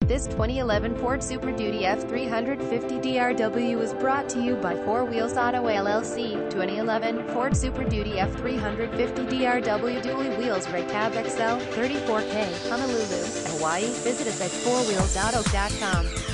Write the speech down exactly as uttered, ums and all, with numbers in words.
This twenty eleven Ford Super Duty F three fifty D R W is brought to you by Four Wheels Auto L L C. twenty eleven Ford Super Duty F three fifty D R W Dually Wheels Red Cab X L, thirty-four K, Honolulu, Hawaii. Visit us at four wheels auto dot com.